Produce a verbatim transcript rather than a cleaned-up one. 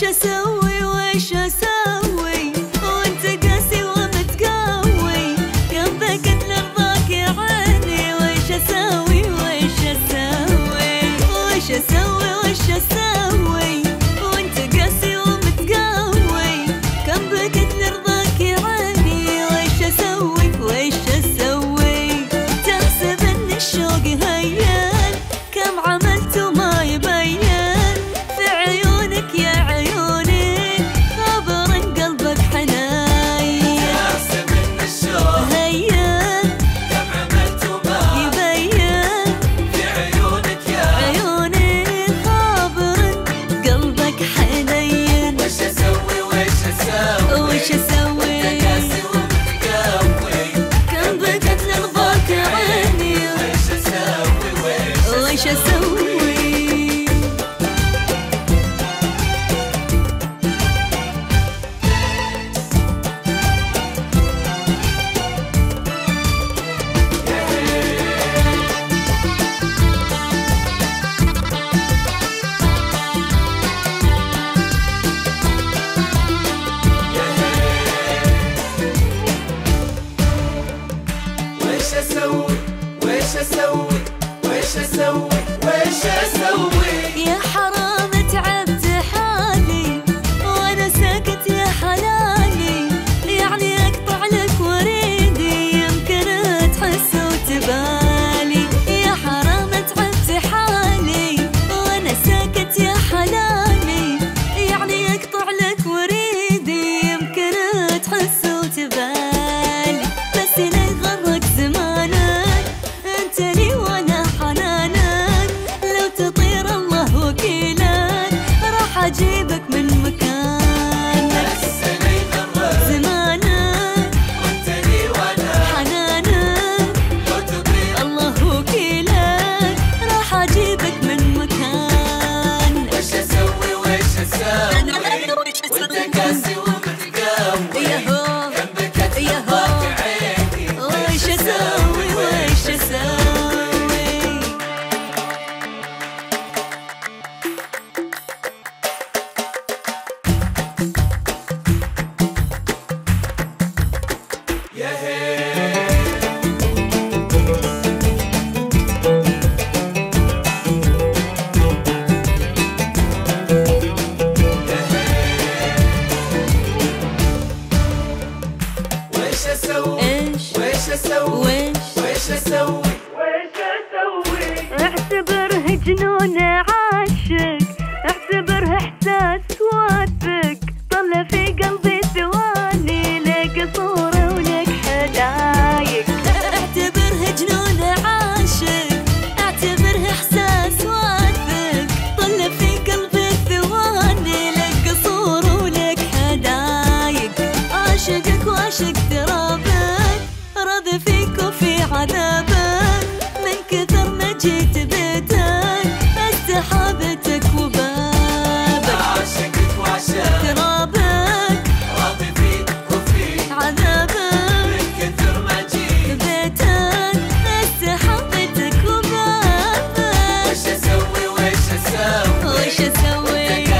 وش اسوي وش اسوي وانت قاسي ومتقوي جنبك لرضاك يا عيني وش اسوي وش اسوي وش اسوي وش اسوي وانت قاسي ومتقوي جنبك لرضاك يا عيني وش اسوي وش اسوي تحسب ان الشوق هين كم عملت وما يبين في عيونك يا عيوني خبر قلبك حنين تحسب ان الشوق هين كم عملت وما يبين في عيونك يا عيوني خبر قلبك حنين وش اسوي وش اسوي وش اسوي وانت قاسي ومتقوي جنبك لرضاك يا عيني وش اسوي وش وش اسوي وش اسوي وش اسوي وش اسوي وش اسوي يا حرام تعبت حالي وانا ساكت يا حلالي يعني اقطع لك وريدي يمكن تحس وتبالي يا حرام تعبت حالي وانا ساكت يا حلالي يعني اقطع لك وريدي يمكن تحس وتبالي بس لا يغرك زمانك انت لي وانا حنانك لو تطير الله وكيلك راح اجيبك من مكانك بس لا يغرك زمانك وانت لي وانا حنانك لو تطير الله وكيلك راح اجيبك من مكانك وش اسوي وش اسوي وانت قاسي ومتقوي ياهو جنبك ياهو لرضاك عيني وش اسوي وش اسوي يا هي وش اسوي ايش وش اسوي وش وش اسوي وش اسوي اعتبره جنون عاشق اعتبره احساس واثق طلع في قلبي ثواني لك صورة ولك حدايق اعتبره جنون عاشق اعتبره احساس واثق طلع في قلبي ثواني لك صورة ولك حدايق عاشقك وعاشق ترابك راضي فيك وفي عذابك من كثر ما جيت بيتك استحابتك وبابك عاشقك وعشاق ترابك راضي فيك وفيك عذابك من كثر ما جيت بيتك استحابتك وبابك وش اسوي وش اسوي وش اسوي